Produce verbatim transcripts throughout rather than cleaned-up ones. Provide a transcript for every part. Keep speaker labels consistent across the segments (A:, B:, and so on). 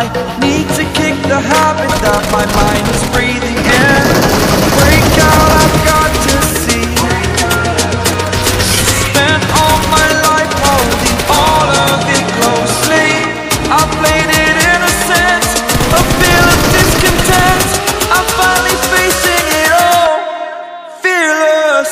A: I need to kick the habit that my mind is breathing in. Break out, I've got to see. Spent all my life holding all of it closely. I played it innocent, a feel of discontent. I'm finally facing it all, fearless.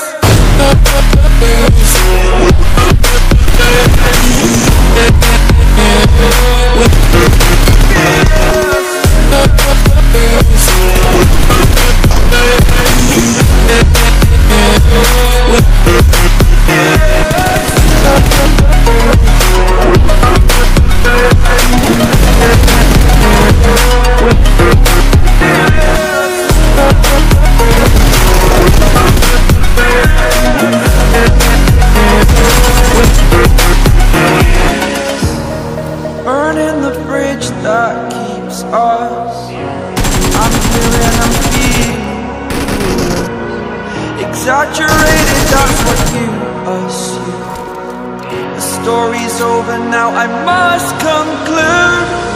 A: Burning the bridge that keeps us. I'm here and I'm feeling exaggerated, that's what you assume. The story's over now, I must conclude.